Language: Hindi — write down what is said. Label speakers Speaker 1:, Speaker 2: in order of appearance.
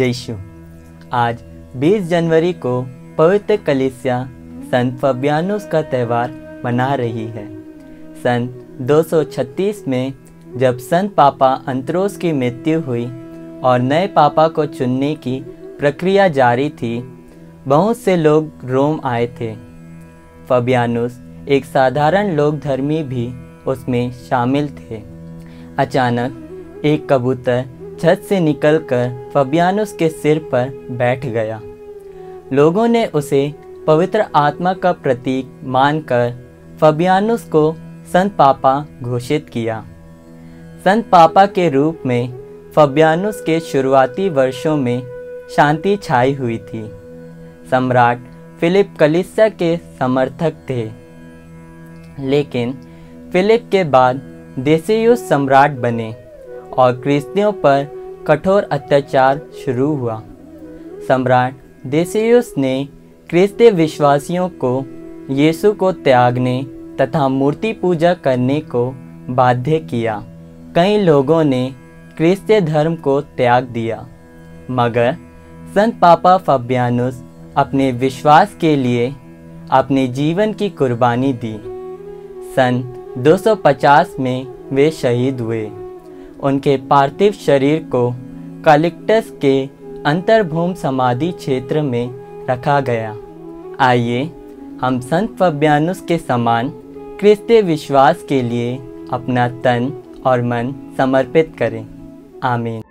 Speaker 1: जय यीशु। आज 20 जनवरी को पवित्र कलीसिया संत फबियानुस का त्यौहार मना रही है। सन 236 में जब संत पापा अंतरोस की मृत्यु हुई और नए पापा को चुनने की प्रक्रिया जारी थी, बहुत से लोग रोम आए थे। फबियानुस एक साधारण लोकधर्मी भी उसमें शामिल थे। अचानक एक कबूतर छत से निकलकर फबियानुस के सिर पर बैठ गया। लोगों ने उसे पवित्र आत्मा का प्रतीक मानकर फबियानुस को संत पापा घोषित किया। संत पापा के रूप में फबियानुस के शुरुआती वर्षों में शांति छाई हुई थी। सम्राट फिलिप कलीसिया के समर्थक थे, लेकिन फिलिप के बाद देसियुस सम्राट बने और क्रिस्तियों पर कठोर अत्याचार शुरू हुआ। सम्राट देसियुस ने क्रिस्तीय विश्वासियों को यीशु को त्यागने तथा मूर्ति पूजा करने को बाध्य किया। कई लोगों ने क्रिस्तीय धर्म को त्याग दिया, मगर संत पापा फबियानुस अपने विश्वास के लिए अपने जीवन की कुर्बानी दी। सन 250 में वे शहीद हुए। उनके पार्थिव शरीर को कालिक्टस के अंतर्भूम समाधि क्षेत्र में रखा गया। आइए हम संत फबियानुस के समान क्रिस्तीय विश्वास के लिए अपना तन और मन समर्पित करें। आमीन।